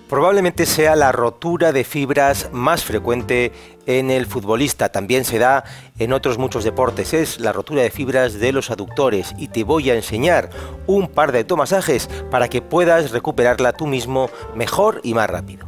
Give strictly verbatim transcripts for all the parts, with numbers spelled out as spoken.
Probablemente sea la rotura de fibras más frecuente en el futbolista, también se da en otros muchos deportes, es la rotura de fibras de los aductores y te voy a enseñar un par de automasajes para que puedas recuperarla tú mismo mejor y más rápido.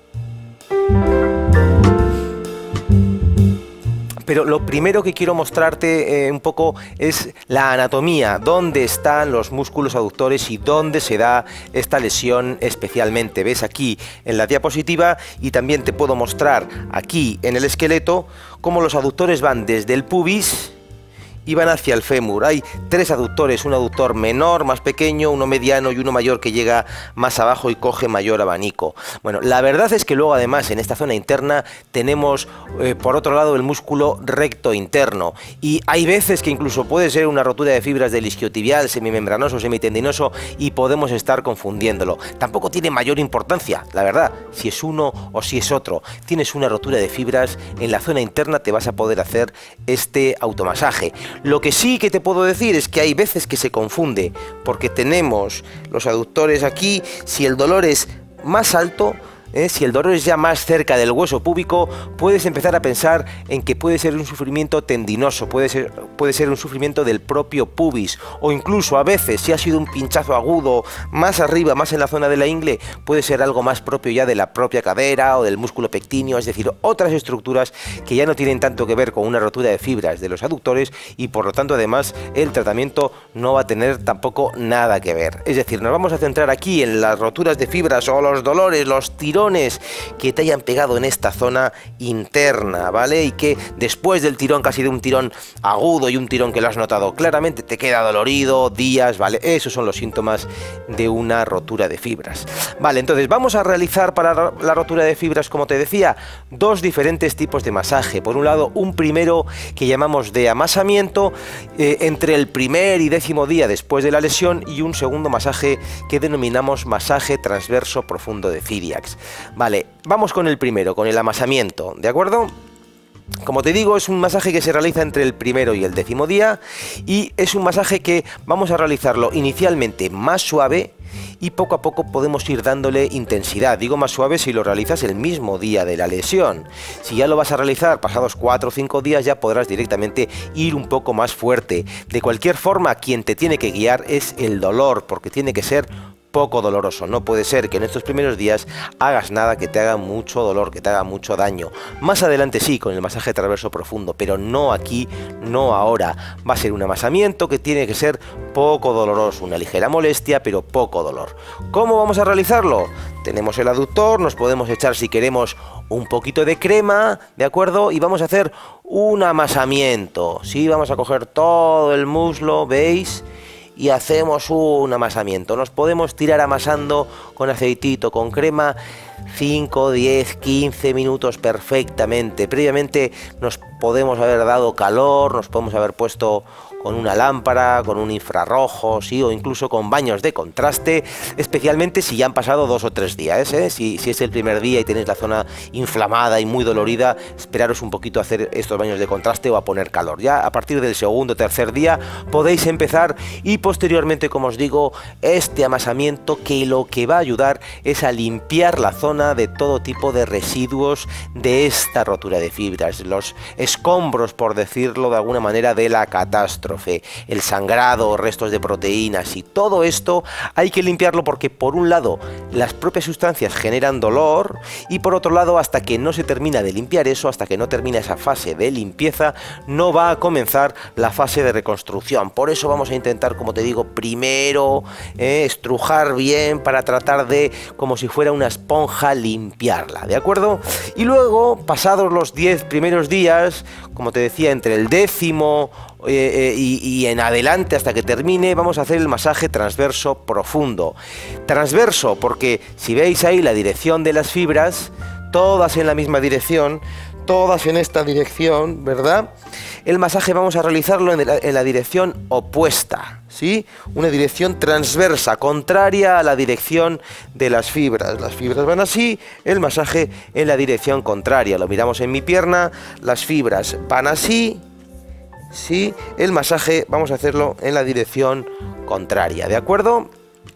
Pero lo primero que quiero mostrarte eh, un poco es la anatomía, dónde están los músculos aductores y dónde se da esta lesión especialmente. Ves aquí en la diapositiva y también te puedo mostrar aquí en el esqueleto cómo los aductores van desde el pubis y van hacia el fémur. Hay tres aductores, un aductor menor, más pequeño, uno mediano y uno mayor que llega más abajo y coge mayor abanico. Bueno, la verdad es que luego además en esta zona interna tenemos eh, por otro lado el músculo recto interno y hay veces que incluso puede ser una rotura de fibras del isquiotibial, semimembranoso, semitendinoso y podemos estar confundiéndolo. Tampoco tiene mayor importancia, la verdad, si es uno o si es otro. Tienes una rotura de fibras en la zona interna, te vas a poder hacer este automasaje. Lo que sí que te puedo decir es que hay veces que se confunde, porque tenemos los aductores aquí, si el dolor es más alto, ¿Eh? si el dolor es ya más cerca del hueso púbico, puedes empezar a pensar en que puede ser un sufrimiento tendinoso, puede ser, puede ser un sufrimiento del propio pubis, o incluso a veces, si ha sido un pinchazo agudo más arriba, más en la zona de la ingle, puede ser algo más propio ya de la propia cadera o del músculo pectíneo, es decir, otras estructuras que ya no tienen tanto que ver con una rotura de fibras de los aductores y por lo tanto además el tratamiento no va a tener tampoco nada que ver. Es decir, nos vamos a centrar aquí en las roturas de fibras o los dolores, los tirones que te hayan pegado en esta zona interna, ¿vale? Y que después del tirón, que ha sido un tirón agudo y un tirón que lo has notado claramente, te queda dolorido, días, ¿vale? Esos son los síntomas de una rotura de fibras. Vale, entonces vamos a realizar para la rotura de fibras, como te decía, dos diferentes tipos de masaje. Por un lado, un primero que llamamos de amasamiento eh, entre el primer y décimo día después de la lesión y un segundo masaje que denominamos masaje transverso profundo de Cyriax. Vale, vamos con el primero, con el amasamiento, ¿de acuerdo? Como te digo, es un masaje que se realiza entre el primero y el décimo día y es un masaje que vamos a realizarlo inicialmente más suave y poco a poco podemos ir dándole intensidad. Digo más suave si lo realizas el mismo día de la lesión. Si ya lo vas a realizar pasados cuatro o cinco días ya podrás directamente ir un poco más fuerte. De cualquier forma, quien te tiene que guiar es el dolor, porque tiene que ser poco doloroso. No puede ser que en estos primeros días hagas nada que te haga mucho dolor, que te haga mucho daño. Más adelante sí, con el masaje transverso profundo, pero no aquí, no ahora. Va a ser un amasamiento que tiene que ser poco doloroso, una ligera molestia, pero poco dolor. ¿Cómo vamos a realizarlo? Tenemos el aductor, nos podemos echar si queremos un poquito de crema, ¿de acuerdo? Y vamos a hacer un amasamiento, ¿sí? Vamos a coger todo el muslo, ¿veis? Y hacemos un amasamiento. Nos podemos tirar amasando con aceitito, con crema, cinco, diez, quince minutos perfectamente. Previamente nos podemos haber dado calor, nos podemos haber puesto con una lámpara, con un infrarrojo, sí, o incluso con baños de contraste, especialmente si ya han pasado dos o tres días, ¿eh? Si, si es el primer día y tenéis la zona inflamada y muy dolorida, esperaros un poquito a hacer estos baños de contraste o a poner calor. Ya a partir del segundo o tercer día podéis empezar y posteriormente, como os digo, este amasamiento que lo que va a ayudar es a limpiar la zona de todo tipo de residuos de esta rotura de fibras, los escombros, por decirlo de alguna manera, de la catástrofe. El sangrado, restos de proteínas y todo esto hay que limpiarlo porque por un lado las propias sustancias generan dolor y por otro lado hasta que no se termina de limpiar eso, hasta que no termina esa fase de limpieza, no va a comenzar la fase de reconstrucción. Por eso vamos a intentar, como te digo, primero eh, estrujar bien para tratar de, como si fuera una esponja, limpiarla, ¿de acuerdo? Y luego, pasados los diez primeros días, como te decía, entre el décimo Eh, eh, y, y en adelante hasta que termine, vamos a hacer el masaje transverso profundo. Transverso porque si veis ahí la dirección de las fibras, todas en la misma dirección, todas en esta dirección, ¿verdad? El masaje vamos a realizarlo en la, en la dirección opuesta, ¿sí? Una dirección transversa, contraria a la dirección de las fibras. Las fibras van así, el masaje en la dirección contraria. Lo miramos en mi pierna, las fibras van así, ¿sí? El masaje vamos a hacerlo en la dirección contraria, ¿de acuerdo?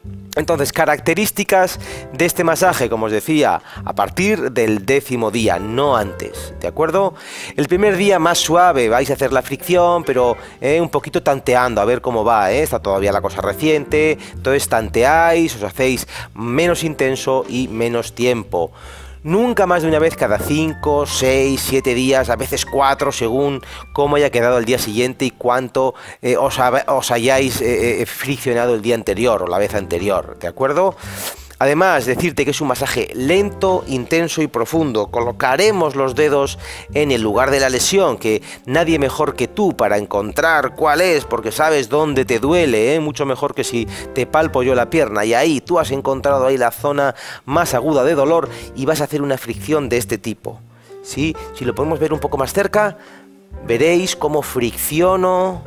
Entonces, características de este masaje, como os decía, a partir del décimo día, no antes, ¿de acuerdo? El primer día más suave, vais a hacer la fricción, pero eh, un poquito tanteando, a ver cómo va, ¿eh? Está todavía la cosa reciente, entonces tanteáis, os hacéis menos intenso y menos tiempo. Nunca más de una vez cada cinco, seis, siete días, a veces cuatro, según cómo haya quedado el día siguiente y cuánto eh, os, os hayáis eh, eh, friccionado el día anterior o la vez anterior, ¿de acuerdo? Además, decirte que es un masaje lento, intenso y profundo. Colocaremos los dedos en el lugar de la lesión, que nadie mejor que tú para encontrar cuál es, porque sabes dónde te duele, ¿eh? Mucho mejor que si te palpo yo la pierna. Y ahí tú has encontrado ahí la zona más aguda de dolor y vas a hacer una fricción de este tipo. ¿Sí? Si lo podemos ver un poco más cerca, veréis cómo fricciono.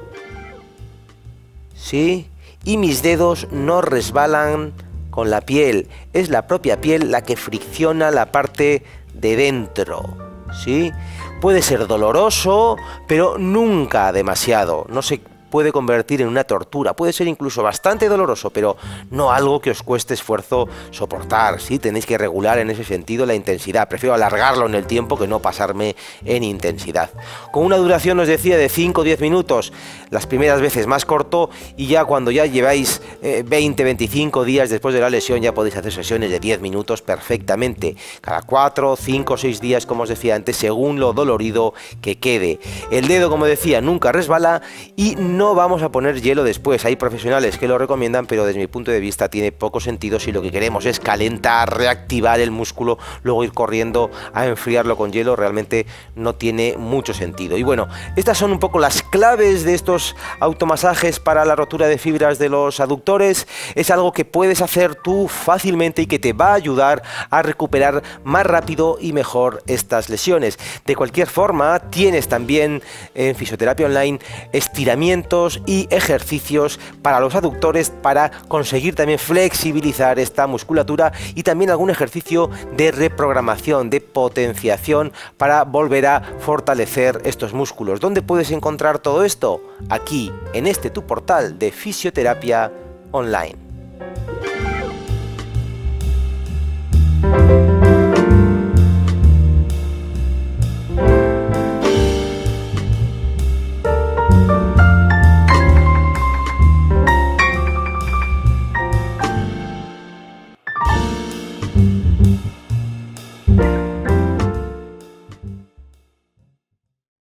¿Sí? Y mis dedos no resbalan con la piel, es la propia piel la que fricciona la parte de dentro, ¿sí? Puede ser doloroso, pero nunca demasiado, no se puede convertir en una tortura, puede ser incluso bastante doloroso, pero no algo que os cueste esfuerzo soportar, ¿sí? Tenéis que regular en ese sentido la intensidad, prefiero alargarlo en el tiempo que no pasarme en intensidad. Con una duración, os decía, de cinco o diez minutos, las primeras veces más corto, y ya cuando ya lleváis eh, veinte, veinticinco días después de la lesión, ya podéis hacer sesiones de diez minutos perfectamente, cada cuatro, cinco o seis días, como os decía antes, según lo dolorido que quede. El dedo, como decía, nunca resbala y no No vamos a poner hielo después. Hay profesionales que lo recomiendan, pero desde mi punto de vista tiene poco sentido si lo que queremos es calentar, reactivar el músculo, luego ir corriendo a enfriarlo con hielo. Realmente no tiene mucho sentido. Y bueno, estas son un poco las claves de estos automasajes para la rotura de fibras de los aductores. Es algo que puedes hacer tú fácilmente y que te va a ayudar a recuperar más rápido y mejor estas lesiones. De cualquier forma, tienes también en Fisioterapia Online estiramientos y ejercicios para los aductores para conseguir también flexibilizar esta musculatura, y también algún ejercicio de reprogramación, de potenciación para volver a fortalecer estos músculos. ¿Dónde puedes encontrar todo esto? Aquí, en este tu portal de Fisioterapia Online.